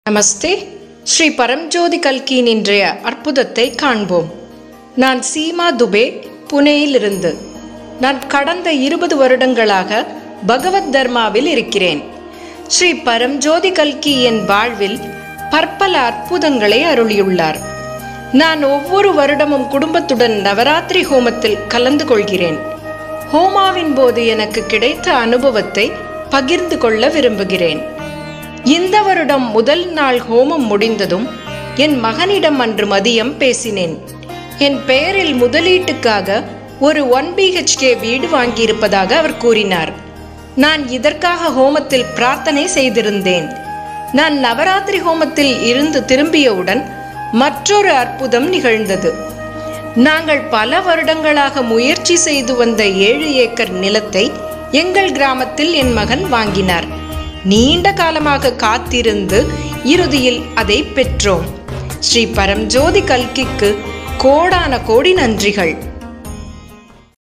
நமஸ்தே. ஸ்ரீ பரம்ஜோதி கல்கியின் இன்றைய அற்புதத்தை காண்போம். நான் சீமா துபே, புனேயிலிருந்து. நான் கடந்த 20 வருடங்களாக பகவத் தர்மாவில் இருக்கிறேன். ஸ்ரீ பரம்ஜோதி கல்கி என் வாழ்வில் பற்பல அற்புதங்களை அருளியுள்ளார். நான் ஒவ்வொரு வருடமும் குடும்பத்துடன் நவராத்திரி ஹோமத்தில் கலந்து கொள்கிறேன். ஹோமாவின் போது எனக்கு கிடைத்த அனுபவத்தை பகிர்ந்து கொள்ள விரும்புகிறேன். இந்த வருடம் முதல் நாள் ஹோமம் முடிந்ததும் என் மகனிடம் அன்று மதியம் பேசினேன். என் பெயரில் முதலீட்டுக்காக ஒரு 1 BHK வீடு வாங்கியிருப்பதாக அவர் கூறினார். நான் இதற்காக ஹோமத்தில் பிரார்த்தனை செய்திருந்தேன். நான் நவராத்திரி ஹோமத்தில் இருந்து திரும்பியவுடன் மற்றொரு அற்புதம் நிகழ்ந்தது. நாங்கள் பல வருடங்களாக முயற்சி செய்து வந்த 7 ஏக்கர் நிலத்தை எங்கள் கிராமத்தில் என் மகன் வாங்கினார். நீண்ட காலமாக காத்திருந்து இறுதியில் அதை பெற்றோம். ஸ்ரீ பரம்ஜோதி கல்கிக்கு கோடான கோடி நன்றிகள்.